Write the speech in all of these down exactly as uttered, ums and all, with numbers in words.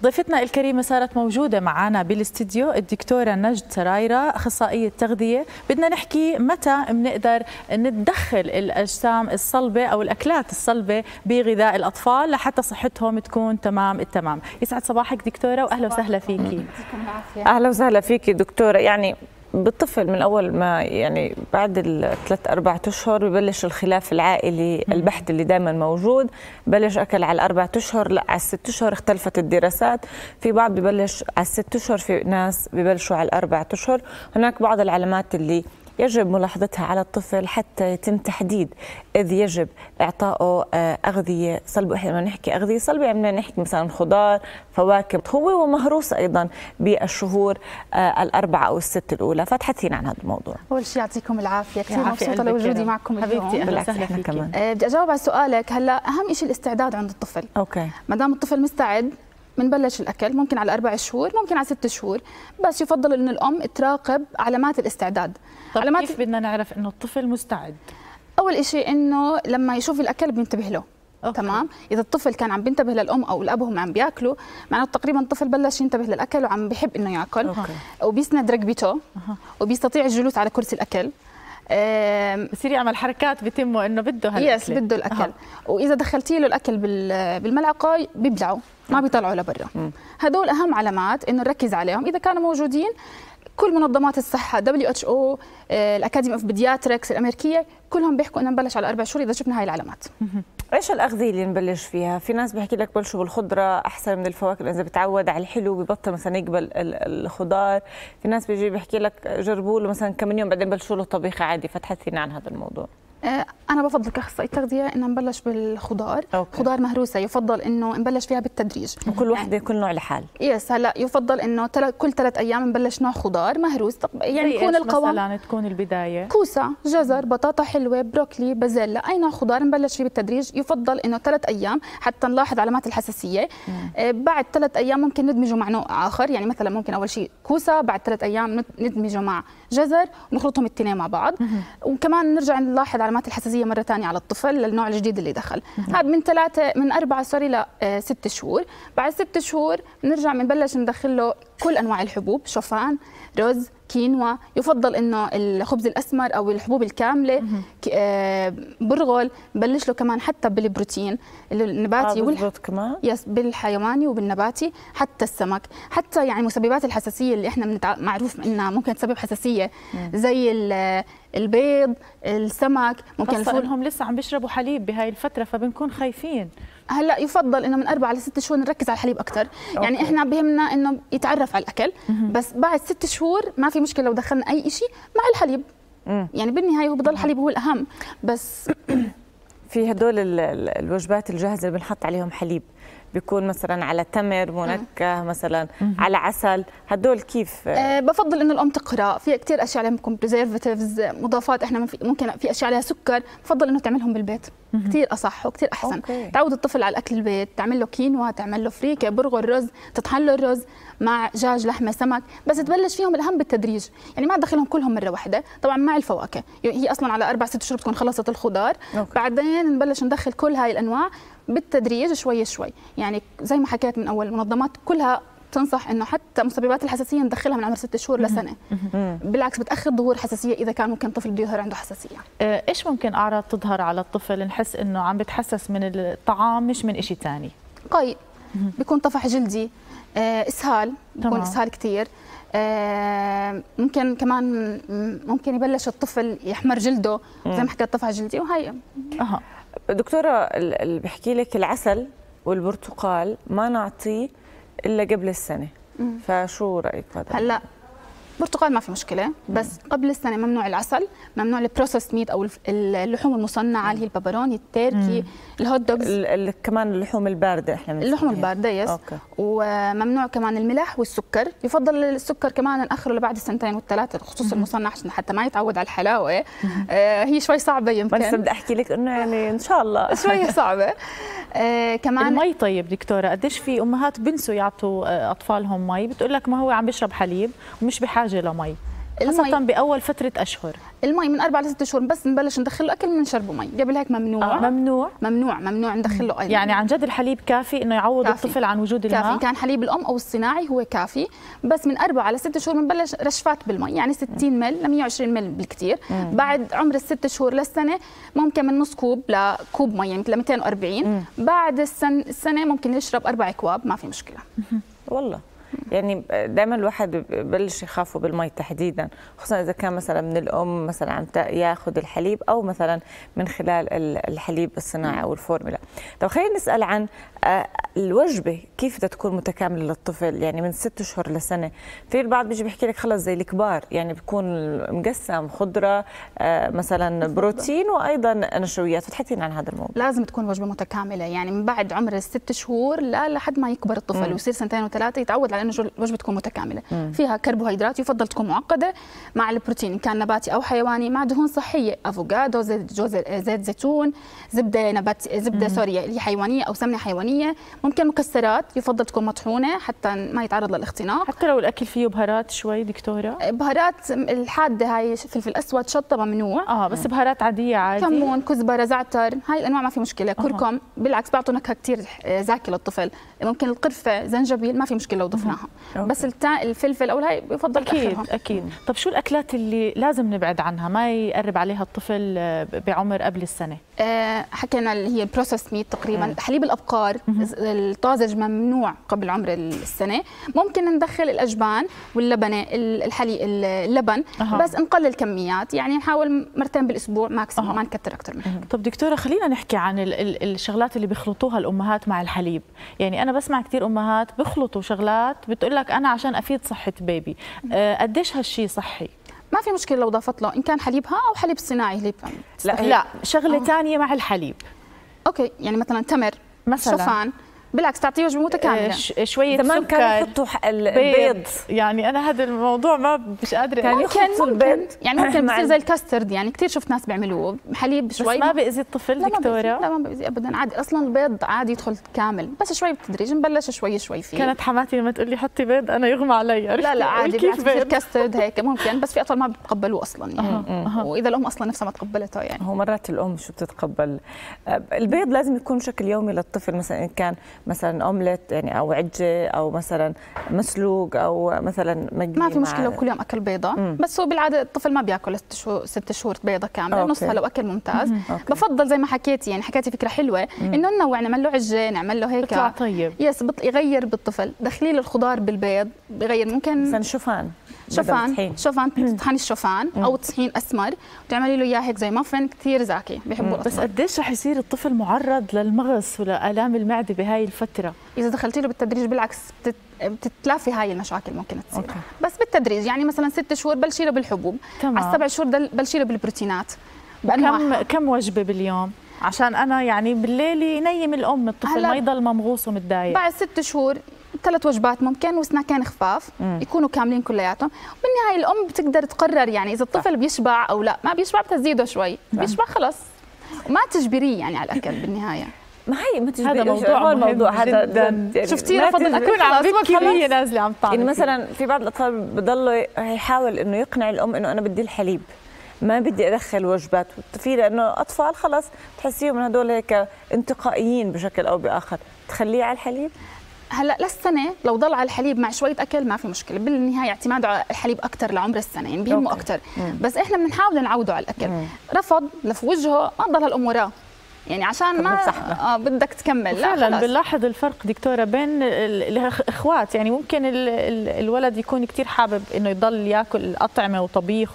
ضيفتنا الكريمة صارت موجودة معنا بالاستديو الدكتورة نجد سرايرة، أخصائية تغذية. بدنا نحكي متى بنقدر ندخل الأجسام الصلبة أو الأكلات الصلبة بغذاء الأطفال لحتى صحتهم تكون تمام التمام. يسعد صباحك دكتورة وأهلا وسهلا فيكي. أهلا وسهلا فيكي دكتورة. يعني بالطفل من أول ما يعني بعد الثلاث أربعة أشهر ببلش الخلاف العائلي البحت اللي دائما موجود، بلش أكل على الأربعة أشهر، لا على الست أشهر اختلفت الدراسات، في بعض ببلش على الست أشهر، في ناس ببلشوا على الأربعة أشهر. هناك بعض العلامات اللي يجب ملاحظتها على الطفل حتى يتم تحديد إذ يجب إعطائه أغذية صلبة. إحنا لما نحكي أغذية صلبة يعني نحكي مثلا خضار، فواكه، هو ومهروس أيضا بالشهور الأربعة أو الست الأولى. فتحدثينا عن هذا الموضوع. أول شيء يعطيكم العافية، كثير مبسوطة لوجودي معكم حبيبتي. أهلا وسهلا فيكي. كمان أه بدي أجاوب على سؤالك. هلا أهم شيء الاستعداد عند الطفل. أوكي. ما دام الطفل مستعد بنبلش الاكل، ممكن على اربع شهور، ممكن على ست شهور، بس يفضل ان الام تراقب علامات الاستعداد. طب علامات كيف بدنا نعرف انه الطفل مستعد؟ اول شيء انه لما يشوف الاكل بينتبه له. أوكي. تمام. اذا الطفل كان عم بينتبه للام او الاب هم عم بياكلوا، معناته تقريبا الطفل بلش ينتبه للاكل وعم بيحب انه ياكل. أوكي. وبيسند ركبته. أه. وبيستطيع الجلوس على كرسي الاكل. بصير يعمل حركات بتمه انه بده هالاكل. يس بده الاكل. أه. واذا دخلتي له الاكل بالملعقه بيبلعوا، ما بيطلعوا لبرا. هدول اهم علامات انه نركز عليهم. اذا كانوا موجودين كل منظمات الصحه دبليو اتش او، الاكاديمي اوف بيدياتريكس الامريكيه، كلهم بيحكوا انه نبلش على اربع شهور اذا شفنا هاي العلامات. ايش الاغذيه اللي نبلش فيها؟ في ناس بيحكي لك بلشوا بالخضره احسن من الفواكه، اذا بتعود على الحلو ببطل مثلا يقبل الخضار. في ناس بيجي بيحكي لك جربوا له مثلا كم يوم بعدين بلشوا له طبيخ عادي. فتحدثينا عن هذا الموضوع. أنا بفضل كأخصائي تغذية إنه نبلش بالخضار. أوكي. خضار مهروسة يفضل إنه نبلش فيها بالتدريج، وكل وحدة يعني كل نوع لحال. يس. هلا يفضل إنه كل ثلاث أيام نبلش نوع خضار مهروس، يعني يكون القوام مثلا تكون البداية كوسة، جزر، بطاطا حلوة، بروكلي، بازيلا، أي نوع خضار نبلش فيه بالتدريج. يفضل إنه ثلاث أيام حتى نلاحظ علامات الحساسية. آه بعد ثلاث أيام ممكن ندمجه مع نوع آخر، يعني مثلا ممكن أول شيء كوسة، بعد ثلاث أيام ندمجه مع جزر ونخلطهم الاثنين مع بعض. مم. وكمان نرجع نلاحظ علامات الحساسية مرة ثانية على الطفل للنوع الجديد اللي دخل. هذا من ثلاثة من أربعة سوري ل ست شهور. بعد ست شهور بنرجع بنبلش ندخل له كل أنواع الحبوب، شوفان، رز، كينوا. يفضل إنه الخبز الأسمر أو الحبوب الكاملة، آه برغل. بلش له كمان حتى بالبروتين النباتي آه والح... كمان يس بالحيواني وبالنباتي، حتى السمك، حتى يعني مسببات الحساسية اللي إحنا بنتع... معروف إنها ممكن تسبب حساسية، مم. زي البيض، السمك، ممكن الفول. انهم لسه عم بيشربوا حليب بهاي الفتره فبنكون خايفين. هلا يفضل انه من اربعه لست شهور نركز على الحليب اكثر. يعني احنا بهمنا انه يتعرف على الاكل. مم. بس بعد ست شهور ما في مشكله لو دخلنا اي شيء مع الحليب. مم. يعني بالنهايه هو بضل الحليب هو الاهم. بس في هدول الوجبات الجاهزه اللي بنحط عليهم حليب، بيكون مثلا على تمر منكه، مثلا على عسل، هدول كيف؟ أه بفضل انه الام تقرا. في كثير اشياء عليهم بريزرفاتيفز، مضافات، احنا ممكن في اشياء عليها سكر، بفضل انه تعملهم بالبيت. كثير اصح وكثير احسن. أوكي. تعود الطفل على الاكل البيت، تعمل له كينوا، تعمل له فريكه، برغل، رز، تطحن له الرز مع دجاج، لحمه، سمك، بس تبلش فيهم الاهم بالتدريج. يعني ما تدخلهم كلهم مره واحده، طبعا مع الفواكه، هي اصلا على اربع ست شهور بتكون خلصت الخضار. أوكي. بعدين نبلش ندخل كل هاي الانواع بالتدريج شوي شوي. يعني زي ما حكيت من اول، المنظمات كلها تنصح انه حتى مسببات الحساسيه ندخلها من عمر ست شهور لسنه. بالعكس بتاخر ظهور حساسيه اذا كان ممكن طفل بده يظهر عنده حساسيه. ايش ممكن اعراض تظهر على الطفل نحس انه عم بتحسس من الطعام مش من شيء ثاني؟ قيء، بيكون طفح جلدي، اسهال، بيكون اسهال كثير. ممكن كمان ممكن يبلش الطفل يحمر جلده زي ما حكيت طفح جلدي. وهي اها دكتوره اللي بحكي لك العسل والبرتقال ما نعطيه الا قبل السنه. مم. فشو رايك بهذا؟ هلا برتقال ما في مشكله، بس مم. قبل السنه ممنوع العسل، ممنوع البروسيس ميت او اللحوم المصنعه اللي هي البابروني، التركي، مم. الهوت دوجز، كمان اللحوم البارده احنا بنسميها اللحوم البارده يس. أوكي. وممنوع كمان الملح والسكر. يفضل السكر كمان ناخره لبعد السنتين والثلاثه، خصوصا المصنع عشان حتى ما يتعود على الحلاوه. آه هي شوي صعبه يمكن، بس بدي احكي لك انه يعني ان شاء الله شوي صعبه. آه كمان المي. طيب دكتوره، قديش في امهات بنسوا يعطوا اطفالهم مي، بتقول لك ما هو عم بيشرب حليب ومش بحاجه لمي؟ خاصة بأول فترة أشهر. المي من أربعة لست شهور بس نبلش ندخل له أكل من شربه مي، قبل هيك ممنوع. آه. ممنوع ممنوع ممنوع ندخل له أي. يعني عن جد الحليب كافي إنه يعوض كافي. الطفل عن وجود الماء؟ كافي، كان حليب الأم أو الصناعي هو كافي، بس من أربعة لست شهور بنبلش رشفات بالمي، يعني ستين مل ل مية وعشرين مل بالكثير. بعد عمر الست شهور للسنة ممكن من نص كوب لكوب مي، يعني مثل مئتين وأربعين. مم. بعد السنة, السنة ممكن يشرب أربع أكواب، ما في مشكلة. والله يعني دائما الواحد ببلش يخافوا بالمي تحديدا، خصوصا اذا كان مثلا من الام مثلا عم ياخذ الحليب او مثلا من خلال الحليب الصناعي او الفورمولا. طب خلينا نسال عن الوجبه كيف بدها تكون متكامله للطفل، يعني من ست اشهر لسنه. في البعض بيجي بيحكي لك خلص زي الكبار، يعني بيكون مقسم خضره مثلا بروتين وايضا نشويات، فتحكي لنا عن هذا الموضوع. لازم تكون وجبه متكامله، يعني من بعد عمر الست شهور لا لحد ما يكبر الطفل م. ويصير سنتين وثلاثه يتعود على انه الوجبه تكون متكامله. مم. فيها كربوهيدرات يفضل تكون معقده مع البروتين ان كان نباتي او حيواني، مع دهون صحيه، افوكادو، زيت جوز زيت زيتون، زبده نباتي، زبده سوريه اللي حيوانيه او سمنه حيوانيه، ممكن مكسرات يفضل تكون مطحونه حتى ما يتعرض للاختناق. حتى لو الاكل فيه بهارات شوي دكتوره؟ بهارات الحاده هاي فلفل اسود شطه ممنوع. اه بس بهارات عاديه عادي، كمون، كزبره، زعتر، هاي الانواع ما في مشكله. كركم بالعكس بيعطوا نكهه كثير زاكيه للطفل. ممكن القرفه، زنجبيل، ما في مشكله لو ضفناها. بس الفلفل او هاي بفضل اكيد تأخرها. اكيد. طب شو الاكلات اللي لازم نبعد عنها ما يقرب عليها الطفل بعمر قبل السنه؟ آه حكينا اللي هي بروسس ميت تقريبا. مم. حليب الابقار الطازج ممنوع قبل عمر السنه. ممكن ندخل الاجبان واللبنه الحليب اللبن أه. بس نقلل كميات، يعني نحاول مرتين بالاسبوع ماكسيموم، أه. ما نكتر اكثر من هيك. طب دكتوره خلينا نحكي عن ال ال الشغلات اللي بيخلطوها الامهات مع الحليب. يعني انا بسمع كثير امهات بيخلطوا شغلات بتقول لك انا عشان افيد صحه بيبي. أه قديش هالشيء صحي؟ ما في مشكله لو ضافت له ان كان حليبها او حليب صناعي. حليب لا لا شغله أوه. ثانيه مع الحليب. اوكي، يعني مثلا تمر مثلا، شوفان، بالعكس تعطيه وجبه متكامله. شويه زمان كانوا يحطوا البيض، يعني انا هذا الموضوع ما مش قادره. كان يحطوا البيض، يعني ممكن بصير زي الكاسترد، يعني كثير شفت ناس بيعملوه حليب شوي. بس ما بيأذي الطفل لا دكتوره؟ لا ما بيأذي ابدا، عادي. اصلا البيض عادي يدخل كامل، بس شوي بالتدريج نبلش شوي شوي فيه. كانت حماتي لما تقول لي حطي بيض انا يغمى علي. لا لا عادي، بصير كاسترد هيك ممكن، بس في اطفال ما بتقبلوه اصلا يعني. أه. أه. واذا الام اصلا نفسها ما تقبلته يعني. هو مرات الام شو بتتقبل. البيض لازم يكون بشكل يومي للطفل، مثلا ان كان مثلا اومليت يعني او عجه او مثلا مسلوق او مثلا مقلي. ما في مشكله وكل يوم اكل بيضه. مم. بس هو بالعاده الطفل ما بياكل ست شهور ست شهور بيضه كامله، نصها لو اكل ممتاز. بفضل زي ما حكيتي، يعني حكيتي فكره حلوه انه ننوع، نعمل له عجه، نعمل له هيك بيطلع طيب. يس بط... يغير بالطفل، دخلي له الخضار بالبيض بغير. ممكن مثلا شوفان شوفان شوفان تطحني الشوفان او طحين اسمر وتعملي له اياه هيك زي مافن، كثير زاكي بيحبوا. بس قديش رح يصير الطفل معرض للمغص ولآلام المعده بهاي الفتره؟ اذا دخلتي له بالتدريج بالعكس بتت... بتتلافي هاي المشاكل ممكن تصير. أوكي. بس بالتدريج، يعني مثلا ست شهور بلشي له بالحبوب، تمام. على السبع شهور بلشي له بالبروتينات. كم كم وجبه باليوم عشان انا يعني بالليل ينيم الام الطفل ما يضل ممغوص ومتضايق؟ بعد ست شهور ثلاث وجبات ممكن وسناكين خفاف مم. يكونوا كاملين كلياتهم. بالنهايه الام بتقدر تقرر، يعني اذا الطفل بيشبع او لا. ما بيشبع بتزيده شوي، بيشبع خلص، وما تجبريه يعني على الاكل بالنهايه. ما هي ما تجبريه. هذا موضوع الموضوع هذا يعني شفتي رفض الاكل عم ببكي وهي نازله عم طعم. يعني مثلا في بعض الاطفال بضلوا يحاول انه يقنع الام انه انا بدي الحليب، ما بدي ادخل وجبات في، لانه اطفال خلص تحسيهم من هدول هيك انتقائيين بشكل او باخر. تخليه على الحليب هلا للسنه، لو ضل على الحليب مع شويه اكل ما في مشكله. بالنهايه اعتماده على الحليب اكثر لعمر السنه، يعني بيهمه اكثر. بس احنا بنحاول نعوده على الاكل. مم. رفض لف وجهه ما تضل الام وراه، يعني عشان ما اه بدك تكمل. لا فعلا بنلاحظ الفرق دكتوره بين الاخوات، يعني ممكن ال ال الولد يكون كثير حابب انه يضل ياكل اطعمه وطبيخ،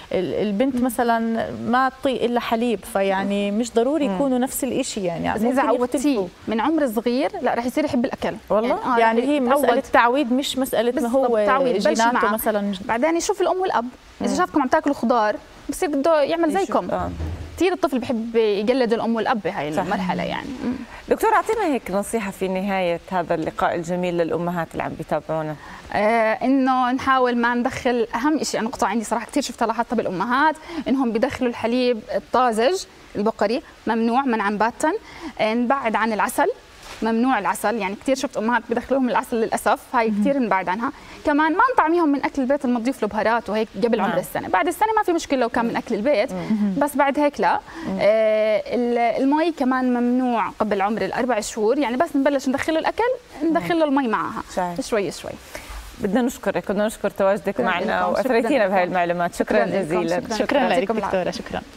البنت مثلا ما تطيق الا حليب، فيعني مش ضروري يكونوا نفس الشيء. يعني بس اذا عودتيه من عمر صغير لا رح يصير يحب الاكل والله. يعني, آه يعني هي مساله تعويد، مش مساله ما هو جيناته مثلا. بعدين يشوف الام والاب، اذا شافكم عم تاكلوا خضار بصير بده يعمل زيكم. آه. كثير الطفل بحب يقلد الام والاب بهاي المرحله يعني. دكتور اعطينا هيك نصيحه في نهايه هذا اللقاء الجميل للامهات اللي عم بيتابعونا. آه انه نحاول ما ندخل، اهم شيء نقطه عندي صراحه كثير شفتها لاحظتها بالامهات، انهم بيدخلوا الحليب الطازج البقري، ممنوع منعا باتا. نبعد عن العسل ممنوع العسل، يعني كثير شفت امهات بدخلوهم العسل للاسف، هاي كثير نبعد عنها. كمان ما نطعميهم من اكل البيت المضيف له بهارات وهيك قبل عمر السنه، بعد السنه ما في مشكله لو كان من اكل البيت، بس بعد هيك لا. آه المي كمان ممنوع قبل عمر الاربع شهور، يعني بس نبلش ندخله الاكل ندخله المي معها شوي شوي. بدنا نشكرك، بدنا نشكر تواجدك معنا واثريتينا بهاي المعلومات. شكرا جزيلا. شكرا لك دكتوره. شكرا.